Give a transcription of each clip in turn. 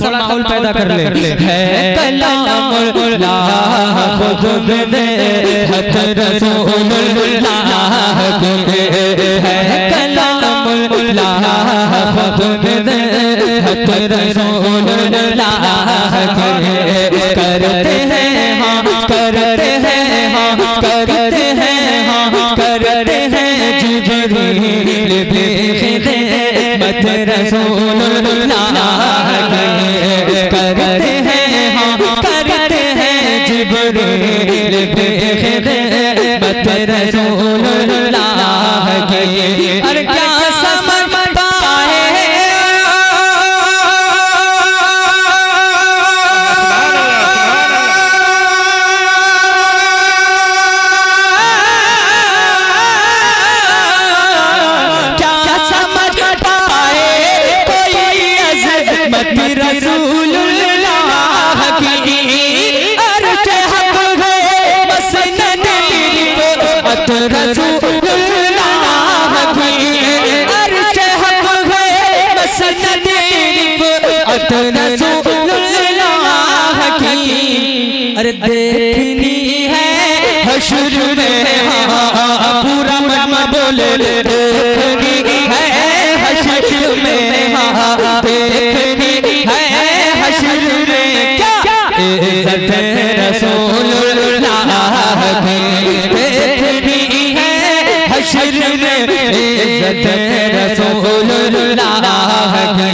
सा माहौल पैदा कर ले। है कलामुल्लाह खुद में हत रसूलुल्लाह के, है कलामुल्लाह खुद में हत रसूलुल्लाह के। करते हैं हाँ करते हैं हाँ करते हैं हाँ करते हैं जिब्रील भी खिदमत रसूलुल्लाह के। करते हैं हाँ करते हैं जिब्रील भी खिदमत रसूलुल्लाह के। अरे क्या समझ पाए रसूलुल्लाह की। अर्श हक है मसनद रिफ़अत रसूलुल्लाह की। अर्श हक है मसनद रिफ़अत रसूलुल्लाह की। अरे देखनी है हश्र में हाँ पूरा मजमा बोले देखनी है हश्र में हाँ देखनी है हश्र में क्या इज़्ज़त रसूलुल्लाह की। देखनी है हश्र में इज़्ज़त रसूलुल्लाह की।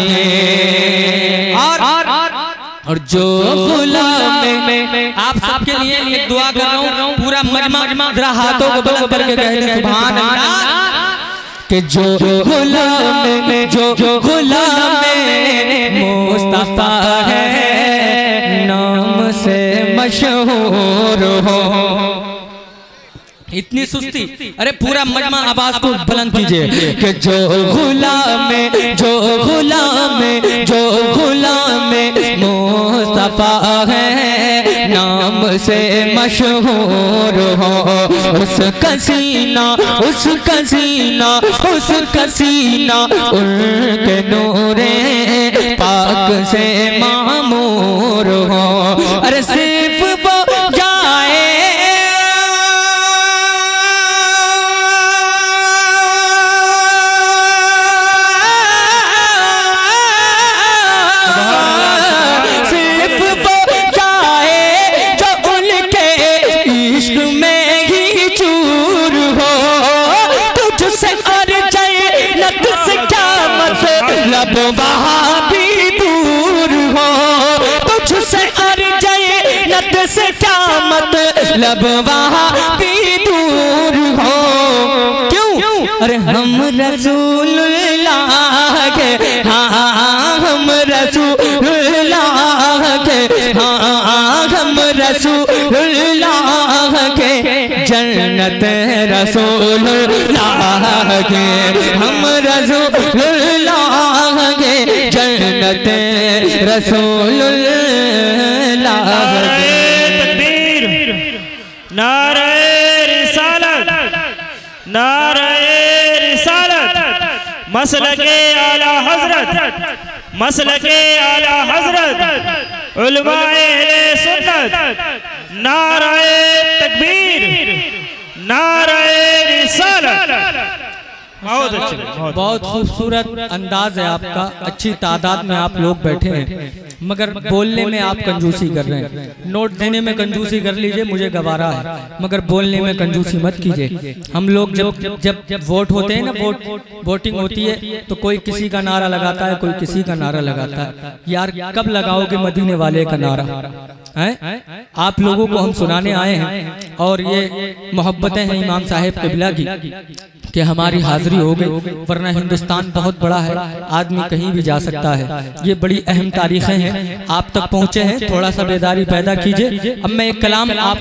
और जो गुलाम में आप सबके लिए एक दुआ कर रहा हूँ, पूरा मजमा जरा हाथों को बुलंद करके कह दे सुभान अल्लाह। कि जो गुलाम में जो गुलाम में मुस्तफा है नाम से मशहूर हो। इतनी सुस्ती, अरे पूरा मजमा आवाज को बुलंद कीजिए कि जो गुलाम में जो गुलाम में जो गुलाम में मुस्तफा है नाम से मशहूर हो। उस कसीना उस कसीना उस कसीना उनके नूरे पाक से मामूर हो। अरे सिर्फ वो जाए वहाँ भी दूर हो। तुझसे अर्जन्नत से क्या मतलब वहाँ भी दूर हो। क्यों? अरे हम रसूलुल्लाह के हाँ हम रसूलुल्लाह के हाँ हम रसूलुल्लाह के। जन्नत रसूलुल्लाह के हम रसूलुल्लाह के। जन्नत रसूलुल्लाह के। तकबीर, नारे रिसालत, नारे रिसालत, मसलके आला हजरत, मसलके आला हजरत, उलमाए सुन्नत। नारे तकबीर, नारे रिसालत। बहुत खूबसूरत अंदाज है आपका, अच्छी तादाद में आप लोग बैठे हैं, मगर बोलने में आप कंजूसी कर रहे हैं। नोट देने में कंजूसी कर लीजिए, मुझे गवारा है, मगर बोलने में कंजूसी मत कीजिए। हम लोग जब वोट होते हैं ना, वोटिंग होती है तो कोई किसी का नारा लगाता है, कोई किसी का नारा लगाता है। यार कब लगाओगे मदीने वाले का नारा है? आप लोगों को हम सुनाने आए हैं और ये मोहब्बतें हैं इमाम साहेब क़िबला की कि हमारी हाजिरी हो गई, वरना हिंदुस्तान बहुत बड़ा है, आदमी कहीं भी जा सकता है। ये बड़ी अहम तारीखें हैं, आप तक पहुँचे हैं, थोड़ा सा बेदारी पैदा कीजिए। अब मैं एक कलाम आप